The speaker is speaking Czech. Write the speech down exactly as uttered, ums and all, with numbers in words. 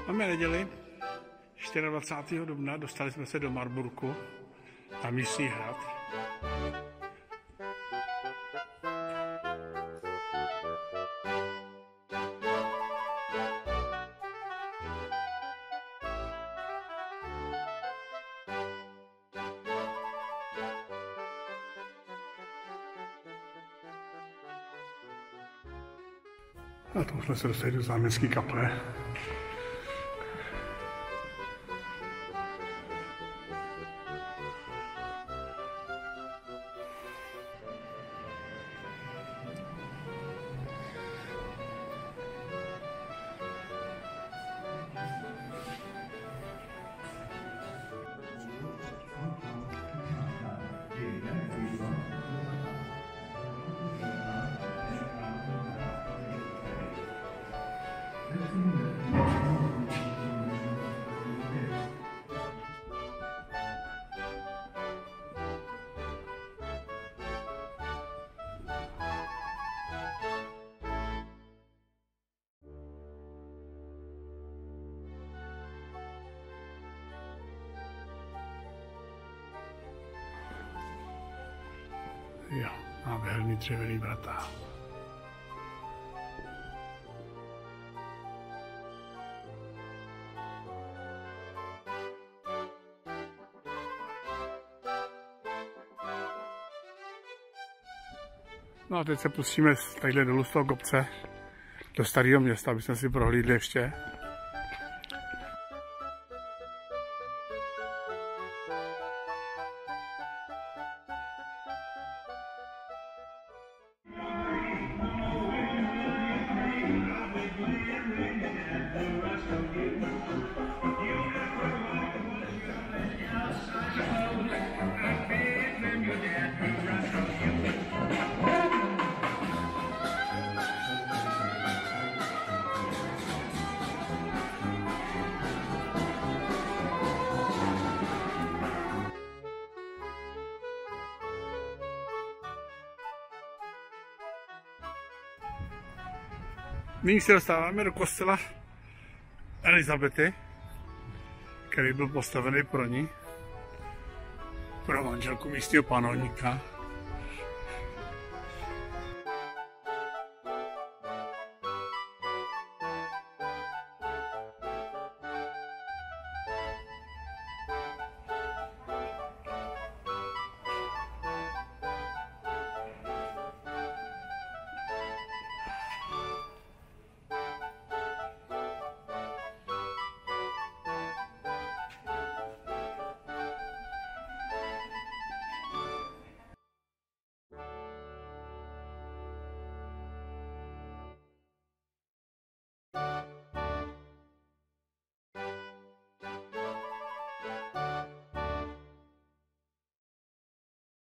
Máme neděli, dvacátého čtvrtého dubna, dostali jsme se do Marburku, na místní hrad. A tam jsme se dostali do zámecké kaple. Jo, nádherný dřevěný vrata. No a teď se pustíme tadyhle dolů z toho kopce do starého města, aby jsme si prohlídli ještě. Nyní se dostáváme do kostela Elizabety, který byl postavený pro ní, pro manželku místního panovníka.